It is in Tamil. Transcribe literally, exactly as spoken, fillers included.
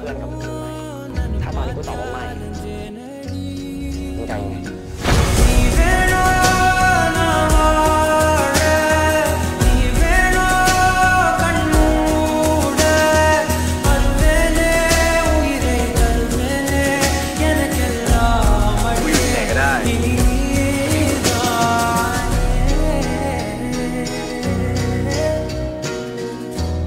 พื่อนกลับมาคืนไหมถ้าตอนนี้กูตอบว่าไม่มึงจะยังไง